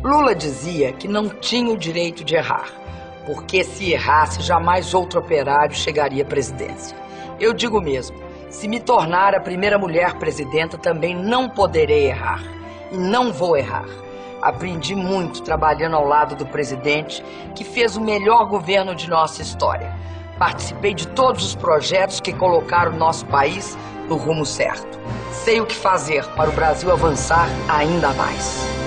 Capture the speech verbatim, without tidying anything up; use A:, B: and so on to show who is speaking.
A: Lula dizia que não tinha o direito de errar, porque se errasse, jamais outro operário chegaria à presidência. Eu digo mesmo, se me tornar a primeira mulher presidenta, também não poderei errar. E não vou errar. Aprendi muito trabalhando ao lado do presidente, que fez o melhor governo de nossa história. Participei de todos os projetos que colocaram o nosso país no rumo certo. Sei o que fazer para o Brasil avançar ainda mais.